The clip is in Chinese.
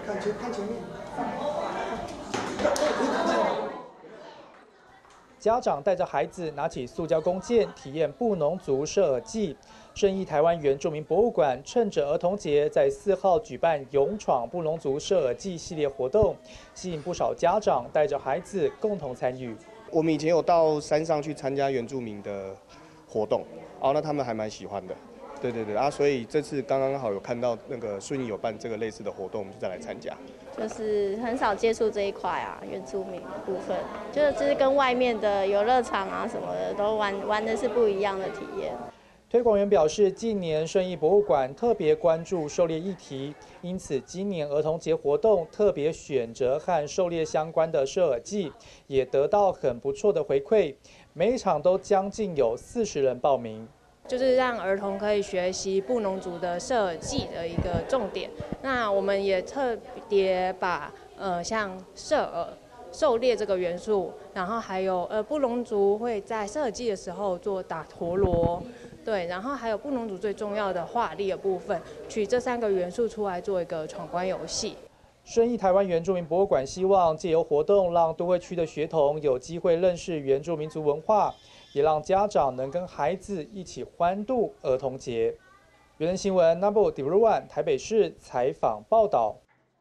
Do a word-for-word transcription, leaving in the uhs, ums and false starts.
看前看前面。 家长带着孩子拿起塑胶弓箭，体验布农族射耳祭。顺义台湾原住民博物馆趁着儿童节，在四号举办“勇闯布农族射耳祭”系列活动，吸引不少家长带着孩子共同参与。 我们以前有到山上去参加原住民的活动，哦，那他们还蛮喜欢的。对对对啊，所以这次刚刚好有看到那个顺义有办这个类似的活动，我们就再来参加。 就是很少接触这一块啊，原住民的部分，就是就是跟外面的游乐场啊什么的都玩玩的是不一样的体验。 推广员表示，近年顺义博物馆特别关注狩猎议题，因此今年儿童节活动特别选择和狩猎相关的射耳祭，也得到很不错的回馈，每一场都将近有四十人报名。 就是让儿童可以学习布农族的射耳祭的一个重点。那我们也特别把呃像射耳、狩猎这个元素，然后还有呃布农族会在射耳祭的时候做打陀螺，对，然后还有布农族最重要的画力的部分，取这三个元素出来做一个闯关游戏。 顺义台湾原住民博物馆希望借由活动，让都会区的学童有机会认识原住民族文化，也让家长能跟孩子一起欢度儿童节。原人新闻 Number One 台北市采访报道。